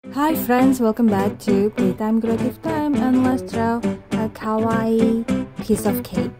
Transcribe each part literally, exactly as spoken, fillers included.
Hi friends, welcome back to Playtime Creative Time, and let's draw a kawaii piece of cake.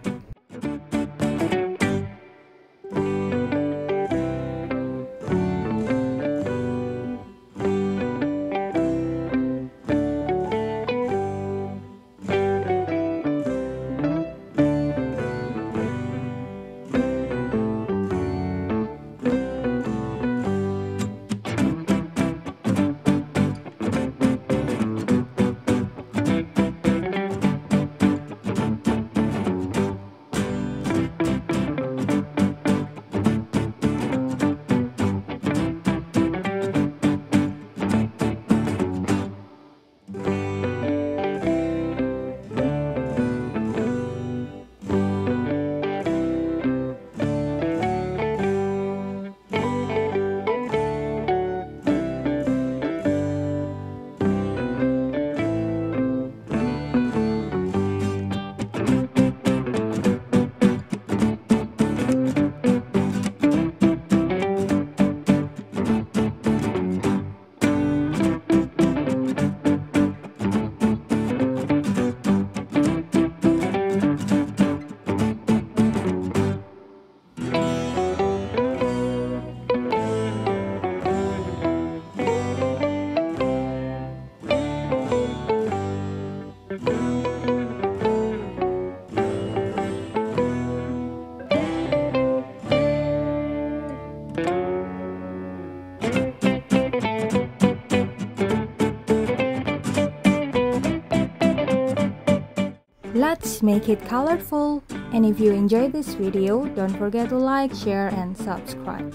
Let's make it colorful, and if you enjoyed this video, don't forget to like, share, and subscribe.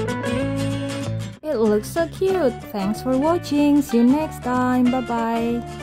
It looks so cute. Thanks for watching. See you next time. Bye bye.